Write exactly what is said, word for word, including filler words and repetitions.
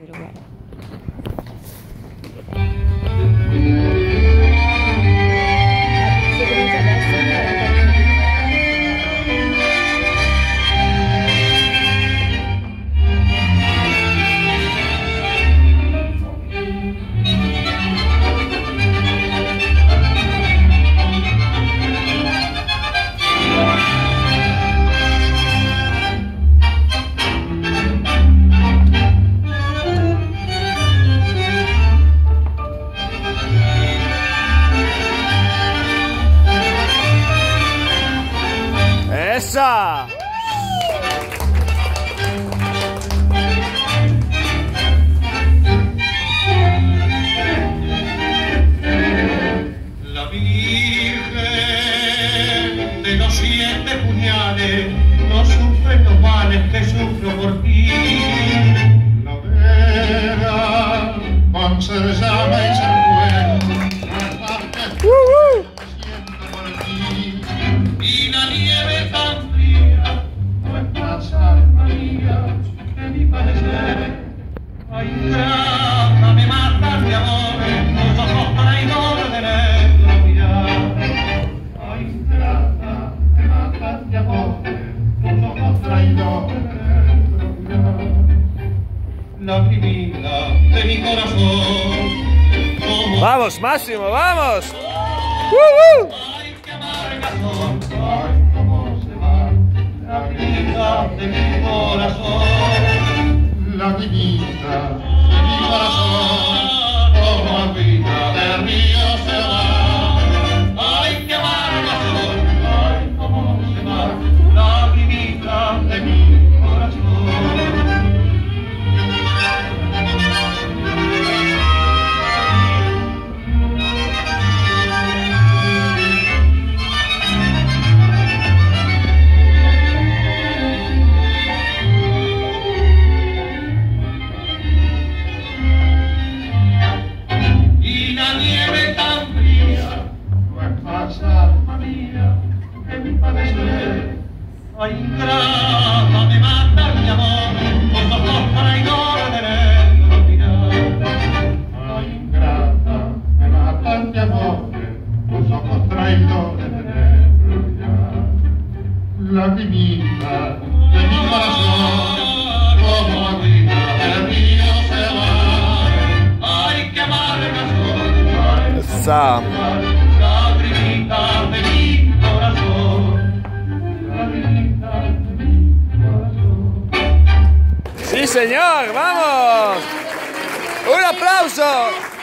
pero bueno. ¡Esa! La Virgen de los siete puñales no sufre los males que sufro por ti. La vera con ser llama y ser bueno, no es más que uh-huh. Siento por ti. Y la nieve tan fría no es más María que mi parecer. Ay, grata, me matan de amor, tus ojos traidores de negro mirar. Ay, grata, me matan de amor, tus ojos traidores de negro mirar. Lagrimita de mi corazón, como... ¡Vamos, Máximo, vamos! ¡Uh-huh! Ay, qué amargas son, ay, cómo se van, lagrimita de mi corazón. Lagrimita de mi corazón, como agüita de río se va. Ay, qué amargas son, ay, cómo se van, lagrimita de mi corazón. Ay, ingrata, me mata mi amor, tus ojos traidores de negro mirar. Ay, ingrata, me mata mi amor, tus ojos traidores de negro mirar. Lagrimita de mi corazón, como agüita del río se va. Ay, qué amargas son, ay, ¡Esa! lagrimita de mi corazón. ¡Sí, señor! ¡Vamos! ¡Un aplauso!